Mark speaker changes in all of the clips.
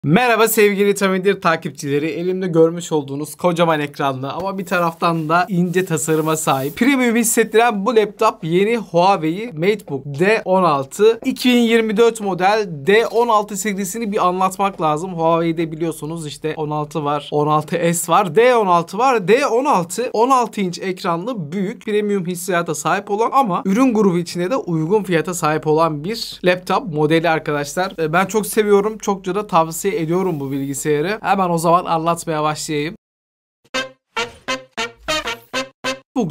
Speaker 1: Merhaba sevgili Tamidir takipçileri. Elimde görmüş olduğunuz kocaman ekranlı ama bir taraftan da ince tasarıma sahip, premium hissettiren bu laptop yeni Huawei MateBook D16 2024 model D16 serisini bir anlatmak lazım. Huawei'de biliyorsunuz işte 16 var, 16S var, D16 var. D16 16 inç ekranlı büyük premium hissiyata sahip olan ama ürün grubu içinde de uygun fiyata sahip olan bir laptop modeli arkadaşlar. Ben çok seviyorum. Çokça da tavsiye ediyorum bu bilgisayarı. Hemen o zaman anlatmaya başlayayım. Bu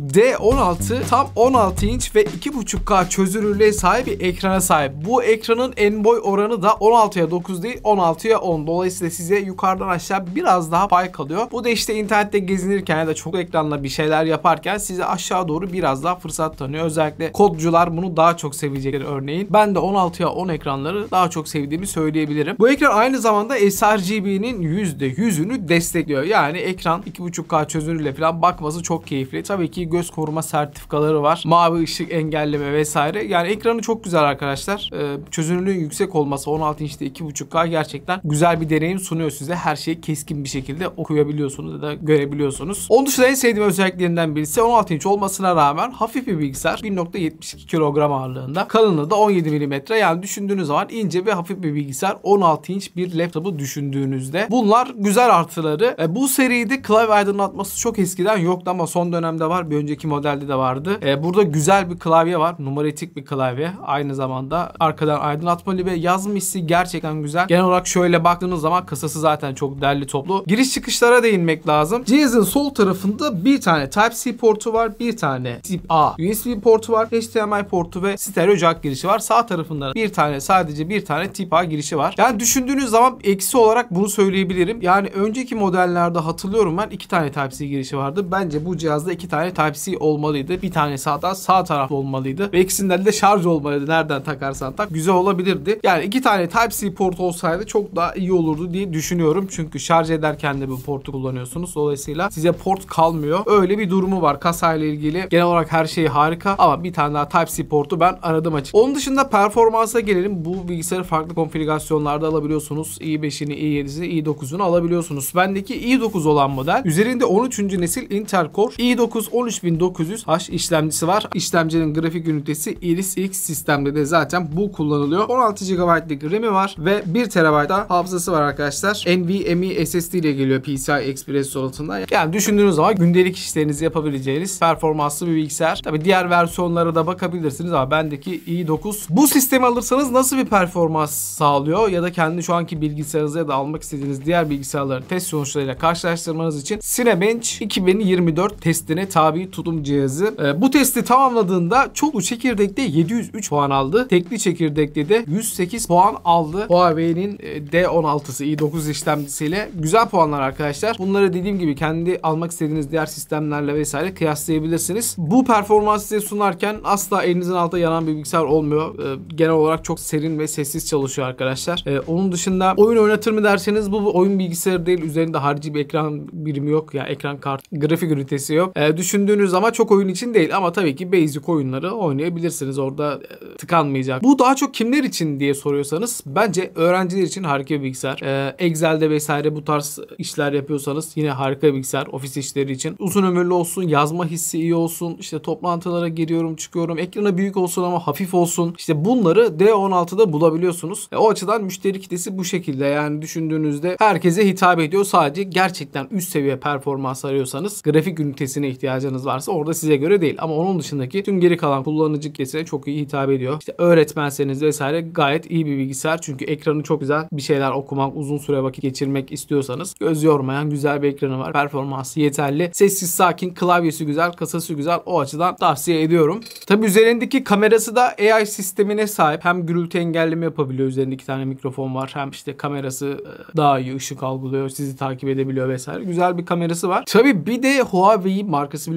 Speaker 1: D16 tam 16 inç ve 2.5K çözünürlüğe sahip bir ekrana sahip. Bu ekranın en boy oranı da 16'ya 9 değil 16'ya 10. Dolayısıyla size yukarıdan aşağı biraz daha pay kalıyor. Bu da işte internette gezinirken ya da çok ekranla bir şeyler yaparken size aşağı doğru biraz daha fırsat tanıyor. Özellikle kodcular bunu daha çok sevecekler örneğin. Ben de 16'ya 10 ekranları daha çok sevdiğimi söyleyebilirim. Bu ekran aynı zamanda sRGB'nin %100'ünü destekliyor. Yani ekran 2.5K çözünürlüğe falan bakması çok keyifli. Tabii ki göz koruma sertifikaları var. Mavi ışık engelleme vesaire. Yani ekranı çok güzel arkadaşlar. Çözünürlüğün yüksek olması 16 inçte 2.5K gerçekten güzel bir deneyim sunuyor size. Her şeyi keskin bir şekilde okuyabiliyorsunuz ya da görebiliyorsunuz. Onun dışında en sevdiğim özelliklerinden birisi 16 inç olmasına rağmen hafif bir bilgisayar. 1.72 kilogram ağırlığında. Kalınlığı da 17 mm. Yani düşündüğünüz zaman ince ve hafif bir bilgisayar. 16 inç bir laptopu düşündüğünüzde. Bunlar güzel artıları. Bu seride klavye aydınlatması çok eskiden yoktu ama son dönemde var. Bir önceki modelde de vardı. Burada güzel bir klavye var. Numaratik bir klavye. Aynı zamanda arkadan aydınlatmalı ve yazma hissi gerçekten güzel. Genel olarak şöyle baktığınız zaman kasası zaten çok derli toplu. Giriş çıkışlara değinmek lazım. Cihazın sol tarafında bir tane Type-C portu var. Bir tane Tip A USB portu var. HDMI portu ve stereo jack girişi var. Sağ tarafında sadece bir tane Tip A girişi var. Yani düşündüğünüz zaman eksi olarak bunu söyleyebilirim. Yani önceki modellerde hatırlıyorum ben 2 tane Type-C girişi vardı. Bence bu cihazda 2 tane Type-C olmalıydı. Bir tane sağ tarafta olmalıydı. Ve ikisinden de şarj olmalıydı. Nereden takarsan tak. Güzel olabilirdi. Yani 2 tane Type-C port olsaydı çok daha iyi olurdu diye düşünüyorum. Çünkü şarj ederken de bu portu kullanıyorsunuz. Dolayısıyla size port kalmıyor. Öyle bir durumu var. Kasayla ilgili genel olarak her şey harika. Ama bir tane daha Type-C portu ben aradım açık. Onun dışında performansa gelelim. Bu bilgisayarı farklı konfigürasyonlarda alabiliyorsunuz. i5'ini, i7'sini, i9'unu alabiliyorsunuz. Bendeki i9 olan model. Üzerinde 13. nesil Intel Core i9 13900H işlemcisi var. İşlemcinin grafik ünitesi Iris X sistemde de zaten bu kullanılıyor. 16 GB'lık RAM'i var ve 1 TB da hafızası var arkadaşlar. NVMe SSD ile geliyor PCI Express donanımında. Yani düşündüğünüz zaman gündelik işlerinizi yapabileceğiniz performanslı bir bilgisayar. Tabi diğer versiyonlara da bakabilirsiniz ama bendeki i9. Bu sistemi alırsanız nasıl bir performans sağlıyor ya da kendi şu anki bilgisayarınıza ya da almak istediğiniz diğer bilgisayarların test sonuçlarıyla karşılaştırmanız için Cinebench 2024 testine tabi tutum cihazı. Bu testi tamamladığında çoklu çekirdekte 703 puan aldı. Tekli çekirdekte de 108 puan aldı. Huawei'nin D16'sı i9 işlemcisiyle güzel puanlar arkadaşlar. Bunları dediğim gibi kendi almak istediğiniz diğer sistemlerle vesaire kıyaslayabilirsiniz. Bu performansı size sunarken asla elinizin altında yanan bir bilgisayar olmuyor. Genel olarak çok serin ve sessiz çalışıyor arkadaşlar. Onun dışında oyun oynatır mı derseniz bu oyun bilgisayarı değil. Üzerinde harici bir ekran birimi yok. Ya ekran kart, grafik ünitesi yok. Düşündüğünüz zaman çok oyun için değil ama tabii ki basic oyunları oynayabilirsiniz. Orada tıkanmayacak. Bu daha çok kimler için diye soruyorsanız bence öğrenciler için harika bir bilgisayar. Excel'de vesaire bu tarz işler yapıyorsanız yine harika bir bilgisayar. Ofis işleri için. Uzun ömürlü olsun, yazma hissi iyi olsun. İşte toplantılara giriyorum, çıkıyorum. Ekranı büyük olsun ama hafif olsun. İşte bunları D16'da bulabiliyorsunuz. O açıdan müşteri kitlesi bu şekilde. Yani düşündüğünüzde herkese hitap ediyor. Sadece gerçekten üst seviye performans arıyorsanız grafik ünitesine ihtiyacınız varsa orada size göre değil. Ama onun dışındaki tüm geri kalan kullanıcı kitlesine çok iyi hitap ediyor. İşte öğretmenseniz vesaire gayet iyi bir bilgisayar. Çünkü ekranı çok güzel. Bir şeyler okumak, uzun süre vakit geçirmek istiyorsanız göz yormayan güzel bir ekranı var. Performansı yeterli. Sessiz, sakin, klavyesi güzel, kasası güzel. O açıdan tavsiye ediyorum. Tabi üzerindeki kamerası da AI sistemine sahip. Hem gürültü engelleme yapabiliyor. Üzerinde 2 tane mikrofon var. Hem işte kamerası daha iyi ışık algılıyor. Sizi takip edebiliyor vesaire. Güzel bir kamerası var. Tabi bir de Huawei markası biliyorsunuz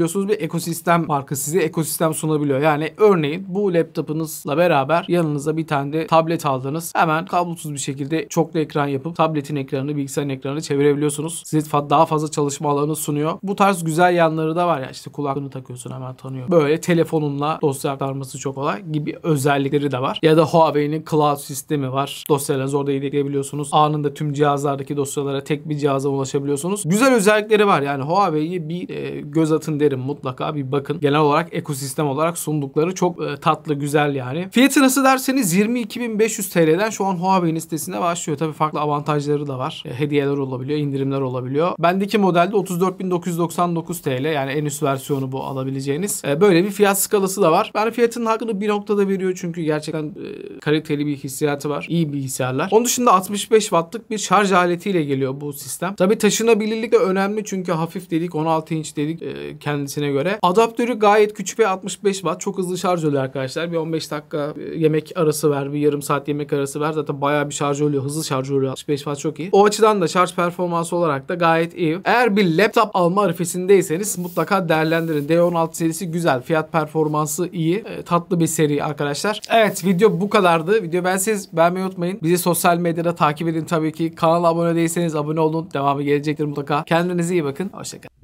Speaker 1: biliyorsunuz bir ekosistem marka size ekosistem sunabiliyor. Yani örneğin bu laptopunuzla beraber yanınıza bir tane de tablet aldınız. Hemen kablosuz bir şekilde çoklu ekran yapıp tabletin ekranını, bilgisayarın ekranını çevirebiliyorsunuz. Size daha fazla çalışma alanı sunuyor. Bu tarz güzel yanları da var ya, işte kulaklığını takıyorsun hemen tanıyor. Böyle telefonunla dosya aktarması çok kolay gibi özellikleri de var. Ya da Huawei'nin cloud sistemi var. Dosyalarınızı orada yedekleyebiliyorsunuz. Anında tüm cihazlardaki dosyalara tek bir cihaza ulaşabiliyorsunuz. Güzel özellikleri var. Yani Huawei'yi bir göz atın derim, mutlaka bir bakın. Genel olarak ekosistem olarak sundukları çok tatlı, güzel yani. Fiyatı nasıl derseniz 22.500 TL'den şu an Huawei'nin sitesinde başlıyor. Tabii farklı avantajları da var. Hediyeler olabiliyor, indirimler olabiliyor. Bendeki modelde 34.999 TL, yani en üst versiyonu bu alabileceğiniz. Böyle bir fiyat skalası da var. Ben fiyatının hakkını bir noktada veriyor çünkü gerçekten kaliteli bir hissiyatı var. İyi bilgisayarlar. Onun dışında 65 wattlık bir şarj aletiyle geliyor bu sistem. Tabii taşınabilirlik de önemli çünkü hafif dedik, 16 inç dedik kendisine göre. Adaptörü gayet küçük ve 65 watt. Çok hızlı şarj oluyor arkadaşlar. Bir 15 dakika yemek arası ver, bir yarım saat yemek arası ver. Zaten bayağı bir şarj oluyor. Hızlı şarj oluyor. 65 watt çok iyi. O açıdan da şarj performansı olarak da gayet iyi. Eğer bir laptop alma arifesindeyseniz mutlaka değerlendirin. D16 serisi güzel. Fiyat performansı iyi. Tatlı bir seri arkadaşlar. Evet, video bu kadardı. Video beğenseniz beğenmeyi unutmayın. Bizi sosyal medyada takip edin tabii ki. Kanala abone değilseniz abone olun. Devamı gelecektir mutlaka. Kendinize iyi bakın. Hoşçakalın.